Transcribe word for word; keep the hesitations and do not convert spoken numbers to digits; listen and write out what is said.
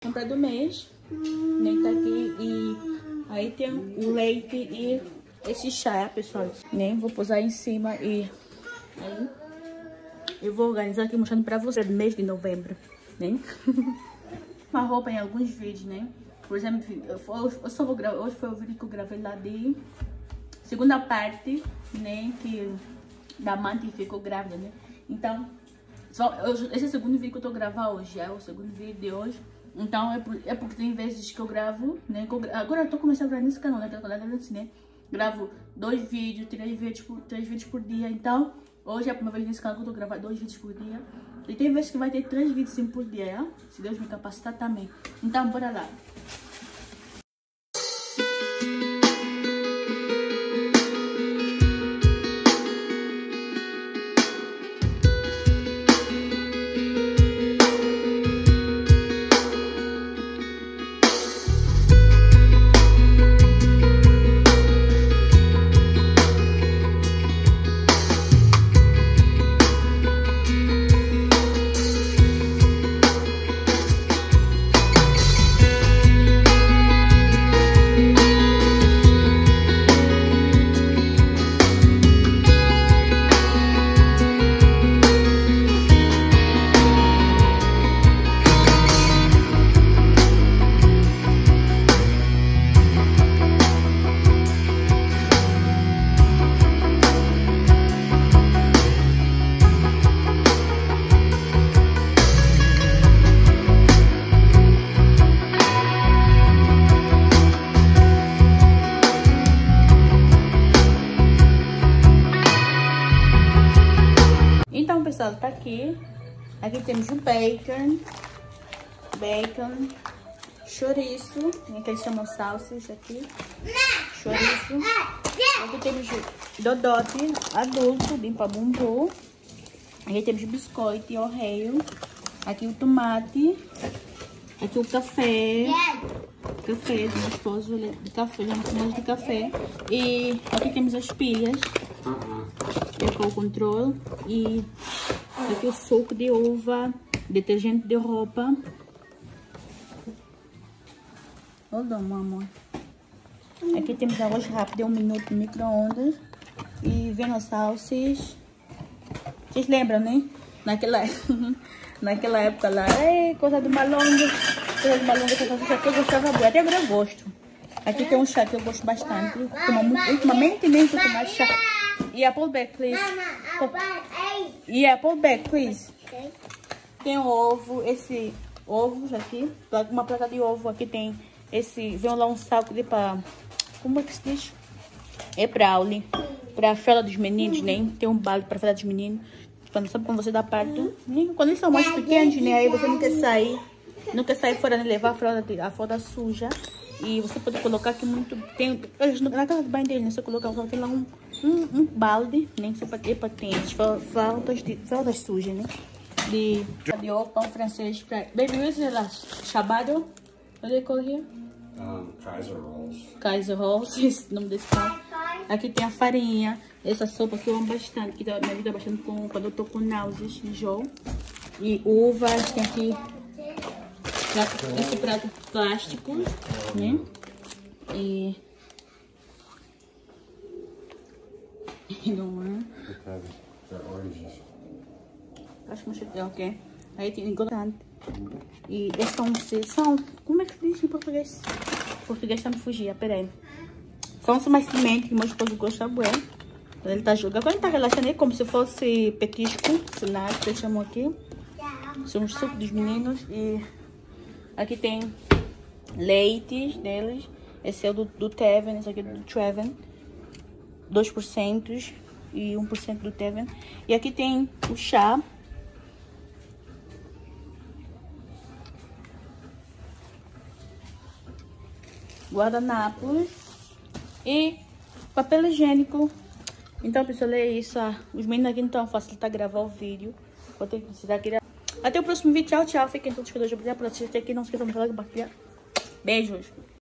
compra do mês. Nem tá aqui. E aí tem o leite e esse chá, pessoal. Nem vou posar em cima e aí eu vou organizar aqui mostrando pra vocês do mês de novembro, né? Uma roupa em alguns vídeos, né? Por exemplo, eu, eu só vou gravar, hoje foi o vídeo que eu gravei lá de segunda parte, né? Que da mãe que ficou grávida, né? Então, só, eu, esse é o segundo vídeo que eu tô gravando hoje, é o segundo vídeo de hoje. Então, é, por, é porque tem vezes que eu gravo, né? Que eu, agora eu tô começando a gravar nesse canal, né? Que eu né? Gravo dois vídeos, três vídeos, por, três vídeos por dia. Então, hoje é a primeira vez nesse canal que eu tô gravando dois vídeos por dia. E tem vezes que vai ter três vídeos sim por dia, ó, se Deus me capacitar também. Então, bora lá. Pessoal, tá aqui. Aqui temos o bacon, bacon, chouriço, né, que eles chamam salsicha aqui, chouriço. Aqui temos o dodote adulto, bem para bumbum. Aqui temos o biscoito e o reio. Aqui o tomate. Aqui o café. Café do meu esposo, de café, já tomamos de café. E aqui temos as pilhas. Com o controle. E aqui o suco de uva, detergente de roupa. Hold on, amor. Aqui temos arroz rápido, um minuto no micro-ondas. E vem as salsichas. Vocês lembram, né? Naquela, naquela época lá, é coisa de malonga. Coisa de malonga, essa salsicha que eu gostava muito. Até agora eu gosto. Aqui tem um chá que eu gosto bastante. Muito, ultimamente nem vou tomar chá. Yeah, pull back, please. Yeah, pull back, please. Tem um ovo, esse ovo aqui, uma placa de ovo. Aqui tem esse, vem lá um saco de pra, como é que se diz? É brownie, pra fralda dos meninos, né? Tem um balde pra fralda dos meninos. Quando sabe quando você dá parto, quando eles são mais pequenos, né? Aí você não quer sair, não quer sair fora, né? Levar a fralda, a fralda suja. E você pode colocar aqui muito... Tem, na casa de banho deles, né? Você coloca tem lá um, um, um balde, né? Só para ter patentes, fraldas, de, fraldas sujas, né? De, de ovo, pão francês. Pra, baby, where's the last? Shabado? What do they call here? Um, Kaiser Rolls. Kaiser Rolls, esse nome desse pão. Aqui tem a farinha. Essa sopa que eu amo bastante, que me ajuda bastante com, quando eu tô com náuseas, enjoo. E uvas, tem aqui... Esse prato plástico, né? E... Não é? Acho que é ok. Aí tem glutante. E esses são, são... Como é que diz em português? O português tá me fugindo, peraí. São mais sementes que meu esposo gosta muito. Quando ele tá jogando, quando ele tá relaxando, é como se fosse petisco, snack, que eles chamam aqui. São os sucos dos meninos e... Aqui tem leites deles. Esse é o do, do Teven, esse aqui é do Treven. dois por cento e um por cento do Teven. E aqui tem o chá. Guardanapos. E papel higiênico. Então, pessoal, é isso. Os meninos aqui não estão facilitar gravar o vídeo. Vou ter que precisar criar. Até o próximo vídeo. Tchau, tchau. Fiquem todos cuidados. Obrigada por assistir aqui. Não se esqueçam de compartilhar. Beijos.